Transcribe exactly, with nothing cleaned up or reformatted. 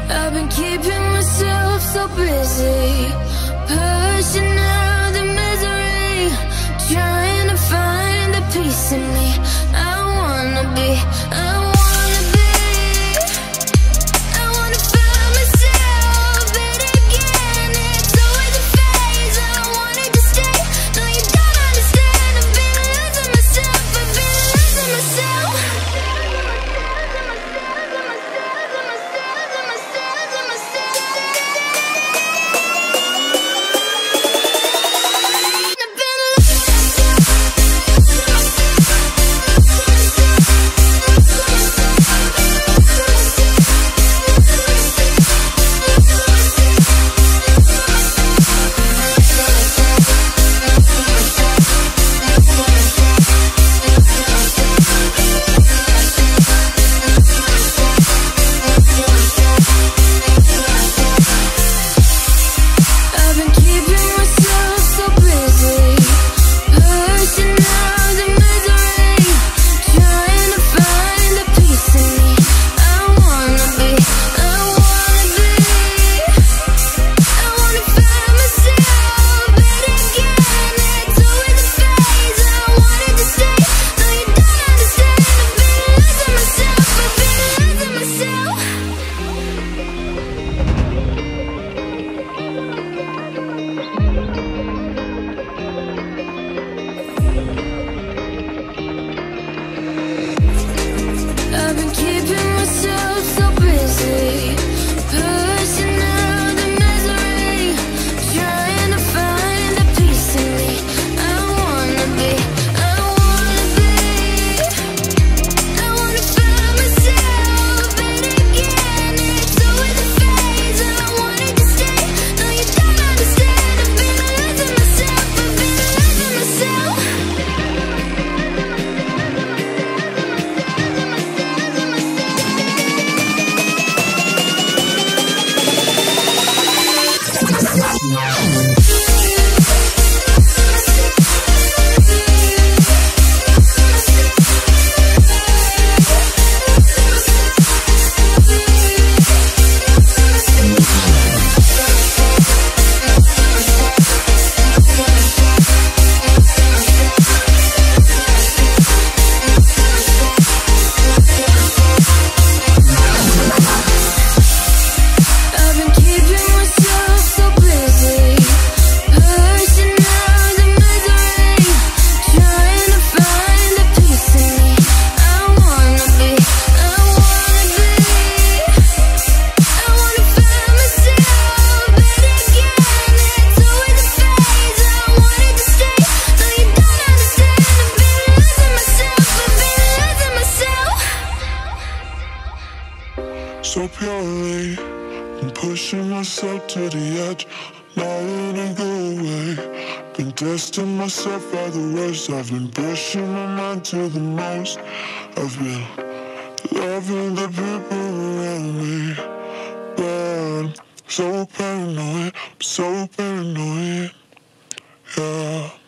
I've been keeping myself so busy, pushing out the misery, trying to find the peace in me. I wanna be, I wanna be, I wanna find myself, but again, it's always a phase. I wanted to stay, no you don't understand. I've been losing myself, I've been losing myself. I've been keeping myself so busy, pushing out the misery, trying to find the peace in me. I wanna be, I wanna be, I wanna find myself, but again, it's always a phase. I wanted to stay, no you don't understand. I've been losing myself, I've been losing myself. So purely, I'm pushing myself to the edge, not letting go away. Been testing myself by the worst. I've been pushing my mind to the most. I've been loving the people around me, but I'm so paranoid, I'm so paranoid, yeah.